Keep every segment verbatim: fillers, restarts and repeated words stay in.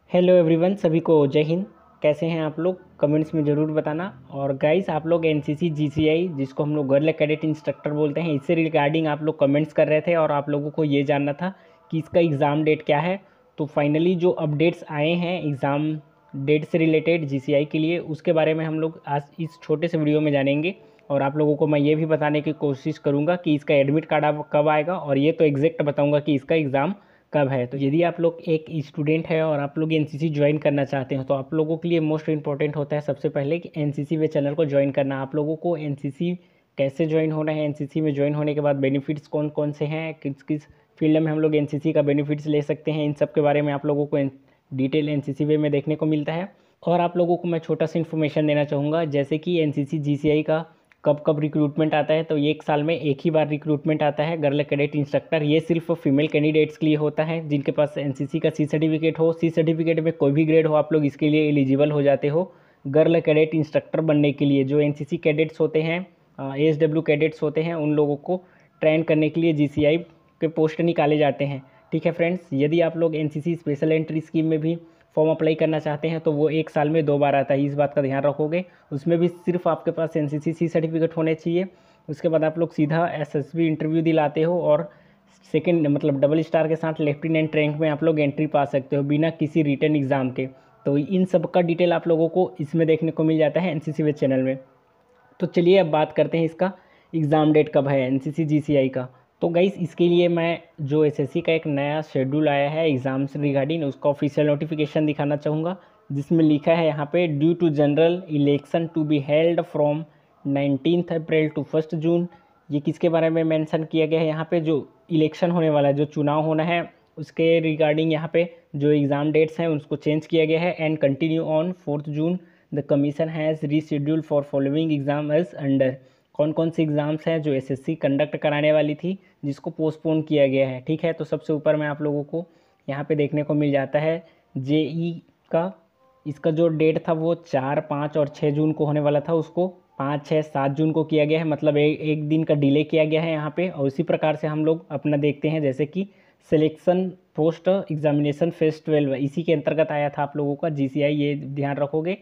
Hello everyone, सभी को जय हिंद। कैसे हैं आप लोग? कमेंट्स में ज़रूर बताना। और गाइस, आप लोग एनसीसी जीसीआई, जिसको हम लोग गर्ल कैडेट इंस्ट्रक्टर बोलते हैं, इससे रिगार्डिंग आप लोग कमेंट्स कर रहे थे और आप लोगों को ये जानना था कि इसका एग्ज़ाम डेट क्या है। तो फाइनली जो अपडेट्स आए हैं एग्ज़ाम डेट से रिलेटेड जीसीआई के लिए, उसके बारे में हम लोग आज इस छोटे से वीडियो में जानेंगे। और आप लोगों को मैं ये भी बताने की कोशिश करूँगा कि इसका एडमिट कार्ड अब कब आएगा, और ये तो एग्जैक्ट बताऊँगा कि इसका एग्ज़ाम कब है। तो यदि आप लोग एक स्टूडेंट है और आप लोग एनसीसी ज्वाइन करना चाहते हो, तो आप लोगों के लिए मोस्ट इंपॉर्टेंट होता है सबसे पहले कि एनसीसी वे चैनल को ज्वाइन करना। आप लोगों को एनसीसी कैसे ज्वाइन होना है, एनसीसी में ज्वाइन होने के बाद बेनिफिट्स कौन कौन से हैं, किस किस फील्ड में हम लोग एनसीसी का बेनिफिट्स ले सकते हैं, इन सब के बारे में आप लोगों को डिटेल एनसीसी वे में देखने को मिलता है। और आप लोगों को मैं छोटा सा इन्फॉर्मेशन देना चाहूँगा, जैसे कि एनसीसी जीसीआई का कब कब रिक्रूटमेंट आता है। तो ये एक साल में एक ही बार रिक्रूटमेंट आता है गर्ल कैडेट इंस्ट्रक्टर। ये सिर्फ फीमेल कैंडिडेट्स के लिए होता है जिनके पास एनसीसी का सी सर्टिफिकेट हो। सी सर्टिफिकेट में कोई भी ग्रेड हो, आप लोग इसके लिए एलिजिबल हो जाते हो गर्ल कैडेट इंस्ट्रक्टर बनने के लिए। जो एनसीसी कैडेट्स होते हैं, एएसडब्ल्यू कैडेट्स होते हैं, उन लोगों को ट्रेन करने के लिए जीसीआई के पोस्ट निकाले जाते हैं। ठीक है फ्रेंड्स, यदि आप लोग एनसीसी स्पेशल एंट्री स्कीम में भी फॉर्म अप्लाई करना चाहते हैं तो वो एक साल में दो बार आता है, इस बात का ध्यान रखोगे। उसमें भी सिर्फ आपके पास एनसीसी सी सर्टिफिकेट होने चाहिए। उसके बाद आप लोग सीधा एसएसबी इंटरव्यू दिलाते हो और सेकंड मतलब डबल स्टार के साथ लेफ्टिनेंट रैंक में आप लोग एंट्री पा सकते हो बिना किसी रिटर्न एग्ज़ाम के। तो इन सब का डिटेल आप लोगों को इसमें देखने को मिल जाता है एनसीसी वे चैनल में। तो चलिए अब बात करते हैं इसका एग्ज़ाम डेट कब है एनसीसी जीसीआई का। तो गाइस, इसके लिए मैं जो एसएससी का एक नया शेड्यूल आया है एग्ज़ाम से रिगार्डिंग, उसका ऑफिशियल नोटिफिकेशन दिखाना चाहूँगा, जिसमें लिखा है यहाँ पे due to general election to be held from nineteenth April to first June. ये किसके बारे में मेंशन किया गया है यहाँ पे? जो इलेक्शन होने वाला है, जो चुनाव होना है, उसके रिगार्डिंग यहाँ पे जो एग्ज़ाम डेट्स हैं उसको चेंज किया गया है। And continue on fourth June the commission has reschedule for following exam as under. कौन कौन से एग्ज़ाम्स हैं जो एसएससी कंडक्ट कराने वाली थी जिसको पोस्टपोन किया गया है। ठीक है, तो सबसे ऊपर में आप लोगों को यहाँ पे देखने को मिल जाता है जेई का। इसका जो डेट था वो चार पाँच और छः जून को होने वाला था, उसको पाँच छः सात जून को किया गया है, मतलब ए, एक दिन का डिले किया गया है यहाँ पे। और उसी प्रकार से हम लोग अपना देखते हैं, जैसे कि selection post examination phase twelve, इसी के अंतर्गत आया था आप लोगों का जीसीआई, ये ध्यान रखोगे।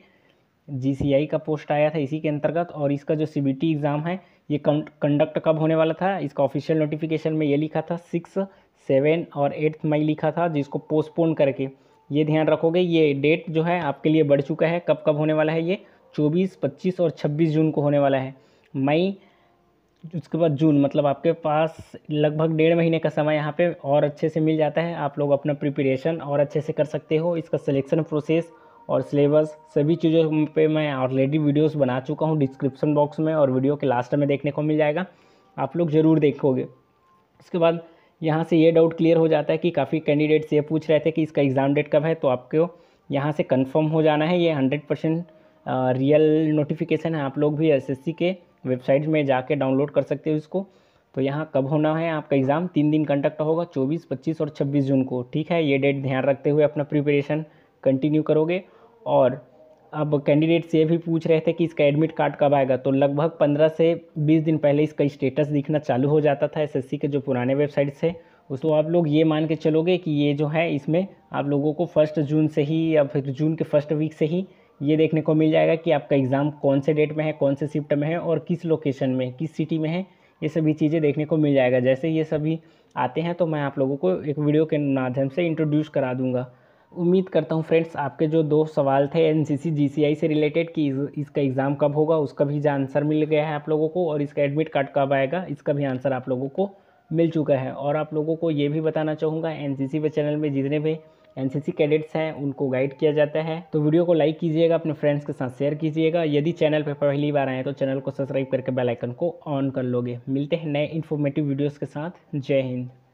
जीसीआई का पोस्ट आया था इसी के अंतर्गत। और इसका जो सीबीटी एग्ज़ाम है ये कंडक्ट कब होने वाला था, इसका ऑफिशियल नोटिफिकेशन में ये लिखा था सिक्स सेवन और एट्थ मई लिखा था, जिसको पोस्टपोन करके, ये ध्यान रखोगे। ये डेट जो है आपके लिए बढ़ चुका है। कब कब होने वाला है ये? चौबीस पच्चीस और छब्बीस जून को होने वाला है। मई, उसके बाद जून, मतलब आपके पास लगभग डेढ़ महीने का समय यहाँ पे और अच्छे से मिल जाता है। आप लोग अपना प्रिपरेशन और अच्छे से कर सकते हो। इसका सिलेक्शन प्रोसेस और सिलेबस सभी चीज़ों पे मैं ऑलरेडी वीडियोस बना चुका हूँ, डिस्क्रिप्शन बॉक्स में और वीडियो के लास्ट में देखने को मिल जाएगा, आप लोग ज़रूर देखोगे। उसके बाद यहाँ से ये डाउट क्लियर हो जाता है कि काफ़ी कैंडिडेट्स ये पूछ रहे थे कि इसका एग्ज़ाम डेट कब है। तो आपको यहाँ से कंफर्म हो जाना है, ये हंड्रेड परसेंट रियल नोटिफिकेशन है। आप लोग भी एसएससी के वेबसाइट में जाके डाउनलोड कर सकते हो इसको। तो यहाँ कब होना है आपका एग्ज़ाम? तीन दिन कंडक्ट होगा, चौबीस पच्चीस और छब्बीस जून को। ठीक है, ये डेट ध्यान रखते हुए अपना प्रिपरेशन कंटिन्यू करोगे। और अब कैंडिडेट्स ये भी पूछ रहे थे कि इसका एडमिट कार्ड कब आएगा। तो लगभग पंद्रह से बीस दिन पहले इसका स्टेटस दिखना चालू हो जाता था एसएससी के जो पुराने वेबसाइट से। उसको आप लोग ये मान के चलोगे कि ये जो है इसमें आप लोगों को फर्स्ट जून से ही या फिर जून के फर्स्ट वीक से ही ये देखने को मिल जाएगा कि आपका एग्ज़ाम कौन से डेट में है, कौन से शिफ्ट में है और किस लोकेशन में, किस सिटी में है। ये सभी चीज़ें देखने को मिल जाएगा। जैसे ये सभी आते हैं तो मैं आप लोगों को एक वीडियो के माध्यम से इंट्रोड्यूस करा दूँगा। उम्मीद करता हूँ फ्रेंड्स, आपके जो दो सवाल थे एनसीसी जीसीआई से रिलेटेड कि इसका एग्ज़ाम कब होगा, उसका भी आंसर मिल गया है आप लोगों को। और इसका एडमिट कार्ड कब आएगा, इसका भी आंसर आप लोगों को मिल चुका है। और आप लोगों को ये भी बताना चाहूँगा, एनसीसी पे चैनल में जितने भी एनसीसी कैडेट्स हैं उनको गाइड किया जाता है। तो वीडियो को लाइक कीजिएगा, अपने फ्रेंड्स के साथ शेयर कीजिएगा। यदि चैनल पर पहली बार आए तो चैनल को सब्सक्राइब करके बेल आइकन को ऑन कर लोगे। मिलते हैं नए इन्फॉर्मेटिव वीडियोज़ के साथ। जय हिंद।